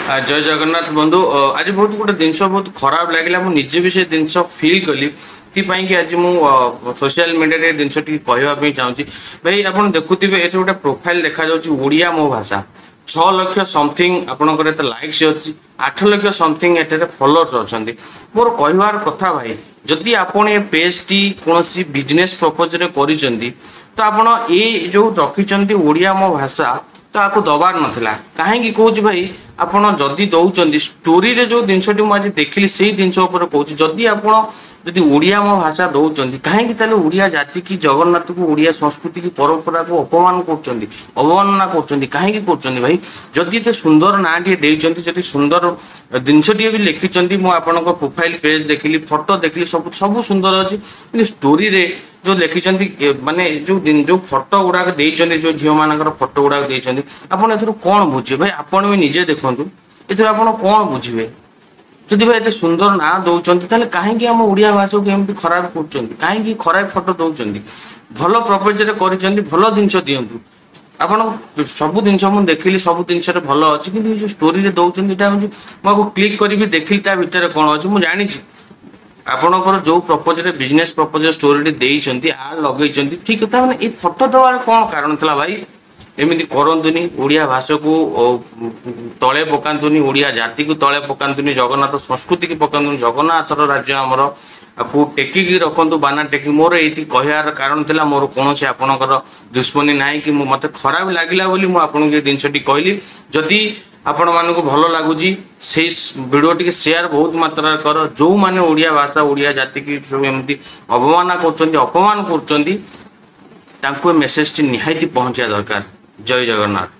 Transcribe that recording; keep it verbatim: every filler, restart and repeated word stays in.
आ, जय जगन्नाथ बंधु अ, आज बहुत गोटे जिनस बहुत खराब लगे मुझे भी से जिनस फिल कली कि आज मु सोशल मीडिया जिनस कहवाई चाहूँगी भाई आप देखुवे ये गोटे प्रोफाइल देखा ओडिया मो भाषा छह लक्ष समथिंग आपंकर लाइक्स अच्छी आठ लक्ष समथिंग एटे फलोअर्स अच्छा मोर कहवार कथा भाई जदि आपण ए पेज टी कौन बिजनेस पर्पज कर तो आप ये जो रखिंट ओडिया मो भाषा तो आपको दबार नाला कहीं कौच भाई आपड़ जदि दौरान स्टोरी रे जो जिनस आज देखिली से जिनस कहूँ जदि आपड़ी ओडिया मो भाषा दौरान कहीं ओडिया जाति की जगन्नाथ को ओडिया संस्कृति की परंपरा को अपमान कर अवमानना कहीं कर भाई जदि एत सुंदर ना टे देती सुंदर जिनस भी लिखिं मुझे प्रोफाइल पेज देखिली फोटो देखिली सब सब सुंदर अच्छी स्टोरी रे जो लिखिं माने जो जो फोटो गुड़ाक देते जो झील मान फोटो गुड़ाक देते आपड़ ए कौन बुझे भाई आपड़ भी निजे देखु एथर आप कौन बुझे जदि भाई एत सुंदर ना दौरान कहीं आम ओडिया भाषा को एमती खराब कर खराब फोटो दौरान भल प्रपोज कर भल जिनस दिंतु आप सब जिन मुझे देखिली सब जिन भल अच्छी कि जो स्टोरी दौरान यहाँ मुझे क्लिक करी देखिली ता भर कौन अच्छी मुझे जानी आपणकर जो प्रपोज बिजनेस प्रपोज स्टोरी देते आ लगे ठीक है मैंने ये फोटो देवार कौन कारण था भाई एमती करतुनि ओडिया भाषा को तले पकातुनि ओडिया जाति को तले पकातुनि जगन्नाथ संस्कृति की पकातुनि जगन्नाथर राज्य आमर आपको टेकिकी रखु बाना टेकी मोर ये कहर कारण था मोर कौन से आपणकर दुश्मनी ना कि मत खराब लगे बोली मुझे जिनस कहली जदि आपण मान को भल लगुच से वीडियो टी शेयर बहुत मात्रा कर जो मैंने ओडिया भाषा ओडिया जाति की सब एमती अवमानना कर अपमान कर मेसेज टी निहायती पहुँचा दरकार। जय जगन्नाथ।